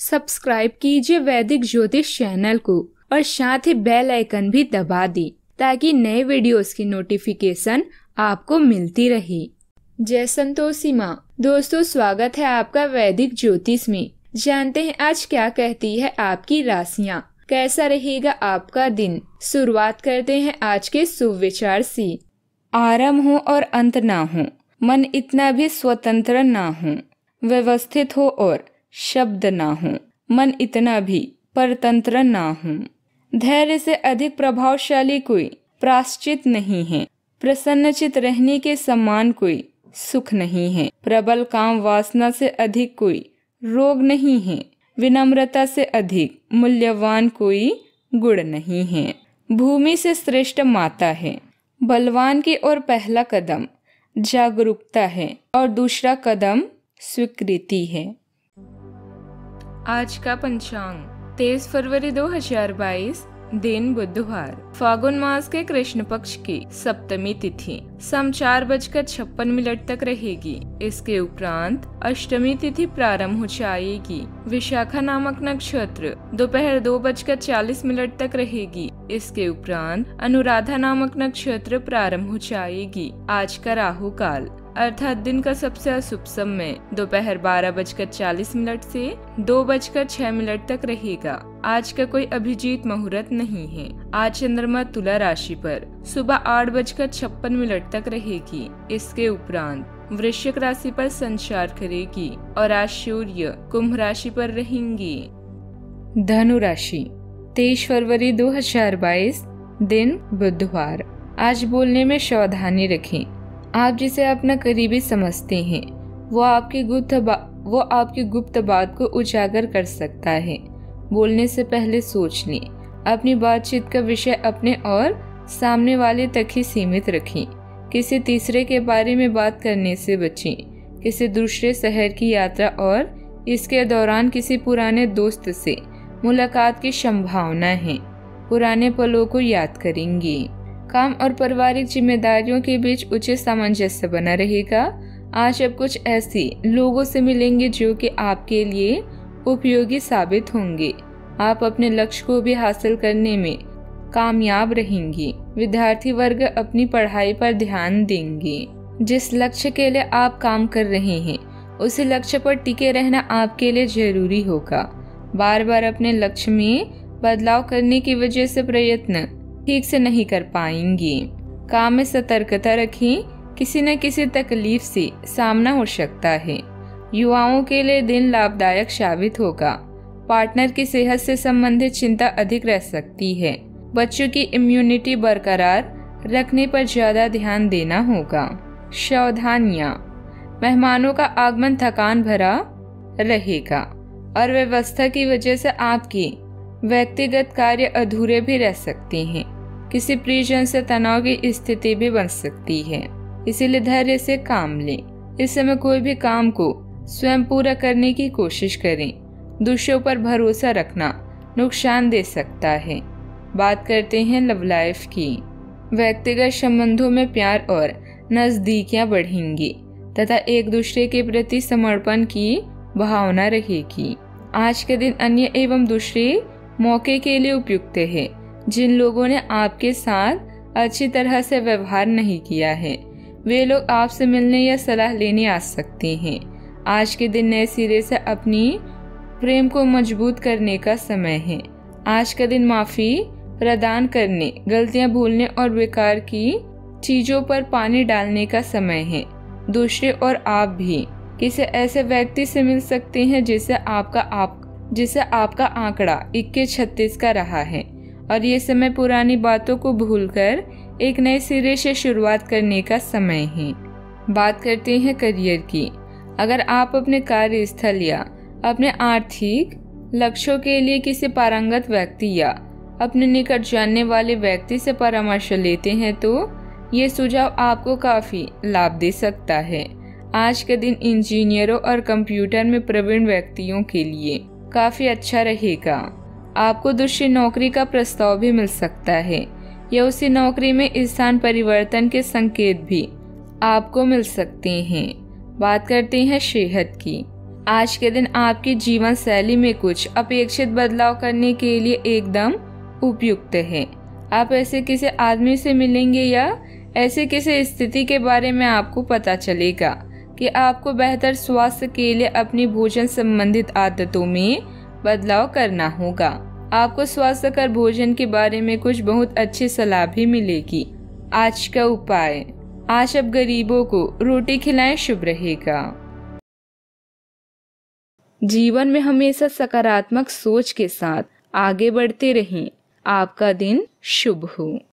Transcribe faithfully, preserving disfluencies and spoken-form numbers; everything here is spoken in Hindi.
सब्सक्राइब कीजिए वैदिक ज्योतिष चैनल को और साथ ही बेल आइकन भी दबा दी ताकि नए वीडियोस की नोटिफिकेशन आपको मिलती रहे। जय संतोषी माँ। दोस्तों, स्वागत है आपका वैदिक ज्योतिष में। जानते हैं आज क्या कहती है आपकी राशियाँ, कैसा रहेगा आपका दिन। शुरुआत करते हैं आज के शुभ विचार से। आरंभ हो और अंत ना हो, मन इतना भी स्वतंत्र ना हो, व्यवस्थित हो और शब्द ना हो, मन इतना भी परतंत्र ना हो। धैर्य से अधिक प्रभावशाली कोई प्रायश्चित नहीं है, प्रसन्नचित रहने के समान कोई सुख नहीं है। प्रबल काम वासना से अधिक कोई रोग नहीं है, विनम्रता से अधिक मूल्यवान कोई गुण नहीं है। भूमि से श्रेष्ठ माता है। बलवान की ओर पहला कदम जागरूकता है और दूसरा कदम स्वीकृति है। आज का पंचांग तेईस फरवरी दो हजार बाईस, दिन बुधवार, फागुन मास के कृष्ण पक्ष की सप्तमी तिथि शाम चार बजकर छप्पन मिनट तक रहेगी। इसके उपरांत अष्टमी तिथि प्रारंभ हो जाएगी। विशाखा नामक नक्षत्र दोपहर दो बजकर चालीस मिनट तक रहेगी। इसके उपरांत अनुराधा नामक नक्षत्र प्रारंभ हो जाएगी। आज का राहु काल अर्थात दिन का सबसे अशुभ समय दोपहर बारह बजकर चालीस मिनट से दो बजकर छह मिनट तक रहेगा। आज का कोई अभिजीत मुहूर्त नहीं है। आज चंद्रमा तुला राशि पर सुबह आठ बजकर छप्पन मिनट तक रहेगी। इसके उपरांत वृश्चिक राशि पर संचार करेगी और आज सूर्य कुंभ राशि पर रहेंगी। धनु राशि तेईस फरवरी दो हजार बाईस, दिन बुधवार। आज बोलने में सावधानी रखें। आप जिसे अपना करीबी समझते हैं वो आपकी गुप्त वो आपकी गुप्त बात को उजागर कर सकता है। बोलने से पहले सोच लें। अपनी बातचीत का विषय अपने और सामने वाले तक ही सीमित रखें। किसी तीसरे के बारे में बात करने से बचें। किसी दूसरे शहर की यात्रा और इसके दौरान किसी पुराने दोस्त से मुलाकात की संभावना है। पुराने पलों को याद करेंगे। काम और पारिवारिक जिम्मेदारियों के बीच उचित सामंजस्य बना रहेगा। आज आप कुछ ऐसे लोगों से मिलेंगे जो कि आपके लिए उपयोगी साबित होंगे। आप अपने लक्ष्य को भी हासिल करने में कामयाब रहेंगे। विद्यार्थी वर्ग अपनी पढ़ाई पर ध्यान देंगे। जिस लक्ष्य के लिए आप काम कर रहे हैं उसी लक्ष्य पर टिके रहना आपके लिए जरूरी होगा। बार बार अपने लक्ष्य में बदलाव करने की वजह से प्रयत्न ठीक से नहीं कर पाएंगे। काम में सतर्कता रखें। किसी न किसी तकलीफ से सामना हो सकता है। युवाओं के लिए दिन लाभदायक साबित होगा। पार्टनर की सेहत से संबंधित चिंता अधिक रह सकती है। बच्चों की इम्यूनिटी बरकरार रखने पर ज्यादा ध्यान देना होगा। सावधानियां, मेहमानों का आगमन थकान भरा रहेगा और व्यवस्था की वजह से आपकी व्यक्तिगत कार्य अधूरे भी रह सकते हैं। किसी प्रियजन से तनाव की स्थिति भी बन सकती है, इसीलिए धैर्य से काम लें। इस समय कोई भी काम को स्वयं पूरा करने की कोशिश करें। दूसरों पर भरोसा रखना नुकसान दे सकता है। बात करते हैं लव लाइफ की। व्यक्तिगत संबंधों में प्यार और नजदीकियां बढ़ेंगी तथा एक दूसरे के प्रति समर्पण की भावना रहेगी। आज के दिन अन्य एवं दूसरे मौके के लिए उपयुक्त है। जिन लोगों ने आपके साथ अच्छी तरह से व्यवहार नहीं किया है वे लोग आपसे मिलने या सलाह लेने आ सकते हैं। आज के दिन नए सिरे से अपनी प्रेम को मजबूत करने का समय है। आज का दिन माफी प्रदान करने, गलतियां भूलने और बेकार की चीजों पर पानी डालने का समय है। दूसरे और आप भी किसी ऐसे व्यक्ति से मिल सकते हैं जिसे आपका आप जिसे आपका आंकड़ा इक्कीस छत्तीस का रहा है और ये समय पुरानी बातों को भूलकर एक नए सिरे से शुरुआत करने का समय है। बात करते हैं करियर की। अगर आप अपने कार्यस्थल या अपने आर्थिक लक्ष्यों के लिए किसी पारंगत व्यक्ति या अपने निकट जानने वाले व्यक्ति से परामर्श लेते हैं तो ये सुझाव आपको काफी लाभ दे सकता है। आज के दिन इंजीनियरों और कंप्यूटर में प्रवीण व्यक्तियों के लिए काफी अच्छा रहेगा। आपको दूसरी नौकरी का प्रस्ताव भी मिल सकता है या उसी नौकरी में स्थान परिवर्तन के संकेत भी आपको मिल सकते हैं। बात करते हैं सेहत की। आज के दिन आपकी जीवन शैली में कुछ अपेक्षित बदलाव करने के लिए एकदम उपयुक्त है। आप ऐसे किसी आदमी से मिलेंगे या ऐसे किसी स्थिति के बारे में आपको पता चलेगा कि आपको बेहतर स्वास्थ्य के लिए अपनी भोजन संबंधित आदतों में बदलाव करना होगा। आपको स्वास्थ्यकर भोजन के बारे में कुछ बहुत अच्छी सलाह भी मिलेगी। आज का उपाय, आज आप गरीबों को रोटी खिलाएं, शुभ रहेगा। जीवन में हमेशा सकारात्मक सोच के साथ आगे बढ़ते रहें। आपका दिन शुभ हो।